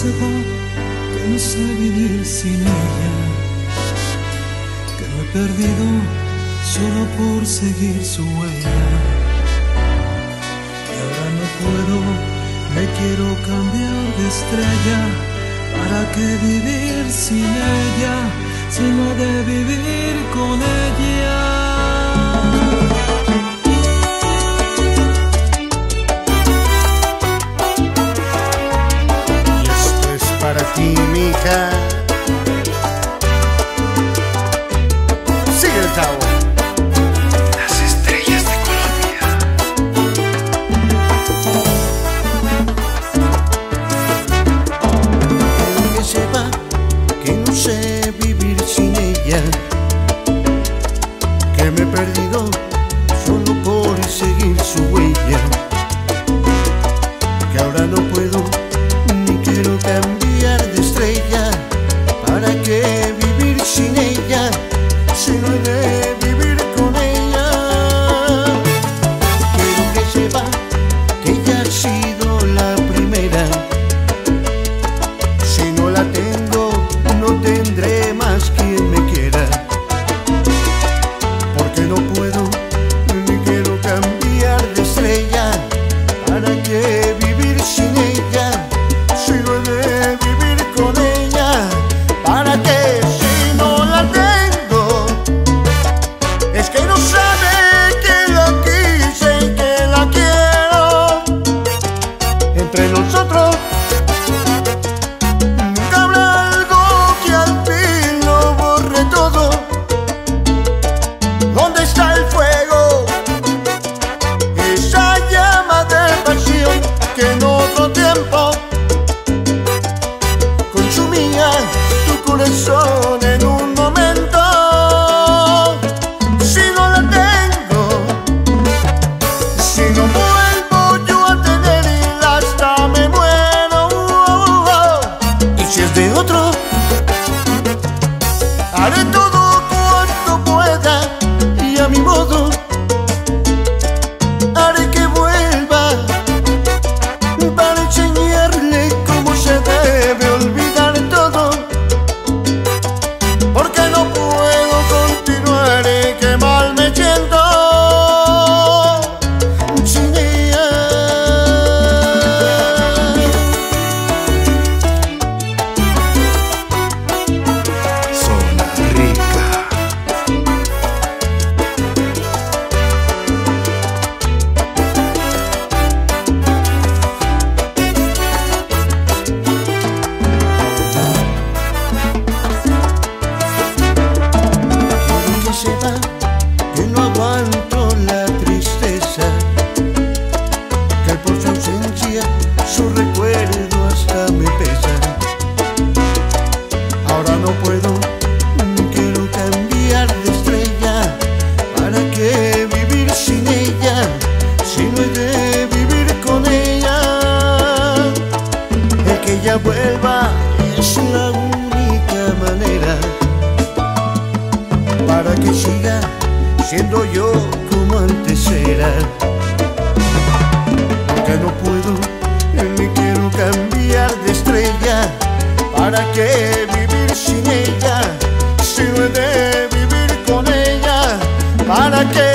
sepa que no sé vivir sin ella, que me he perdido solo por seguir su huella. Y ahora no puedo, me quiero cambiar de estrella. ¿Para qué vivir sin ella, si no he de vivir con ella? Para ti, mija. Sigue el cabo. Las estrellas de Colombia. Quiero que sepa que no sé vivir sin ella, que me he perdido solo por seguir su huella, que ahora no puedo ni quiero cambiar de estrella. ¿Para qué vivir sin ella, si no he de vivir con ella? Quiero que sepa que ella ha sido la primera. Si no la tengo, no tendré más quien me quiera. Porque no puedo ni quiero cambiar de estrella. ¿Para qué vivir sin ella, si no he de vivir con ella? ¿Para qué si no la tengo? Es que no sabe que la quise y que la quiero. Entre nosotros nunca habrá algo que al fin lo borre todo. ¿Dónde está el fuego? Esa llama de pasión que en otro tiempo consumía tu corazón en un momento. Si no la tengo, si no vuelvo yo a tenerla, hasta me muero. Y si es de otro, haré todo cuanto pueda y a mi modo haré que vuelva, para enseñarle cómo se debe olvidar todo. Porque no puedo continuar, que mal me siento sin ella. Zona Rica. Quiero que sepa que no aguanto la tristeza, que por su ausencia su recuerdo hasta me pesa. Ahora no puedo ni quiero cambiar de estrella. ¿Para qué vivir sin ella, si no he de vivir con ella? El que ella vuelva es la única manera, para que siga siendo yo como antes era. Porque no puedo ni quiero cambiar de estrella. ¿Para qué vivir sin ella, si no he de vivir con ella? ¿Para qué